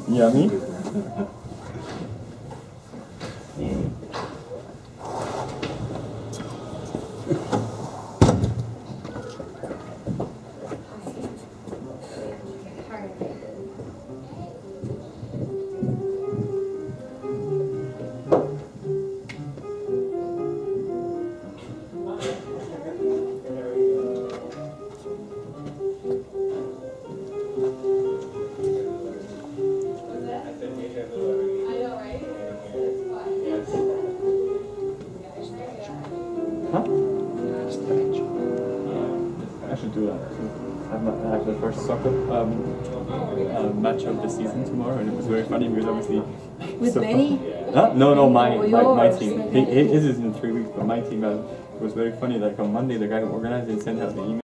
Yummy. Huh? I should do that too. I have the first soccer match of the season tomorrow, and it was very funny because obviously. With Benny? Huh? No, my team. His is in 3 weeks, but my team. It was very funny. Like on Monday, the guy who organized it sent out the email.